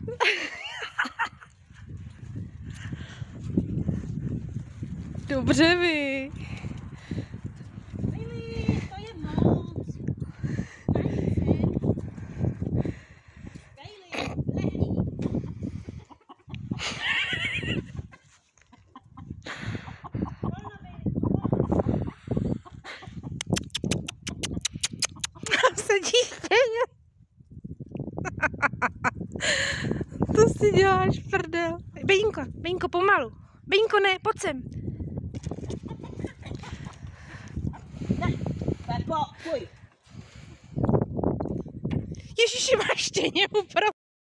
Dobře vy. Lili, to je moc. Lili, lehni. Sedíš stejně. To si děláš prdel. Bejnko, pomalu. Bejnko, ne, pojď sem. Ne, Pepo, pojď. Ježiši, máš štěně uprostřed.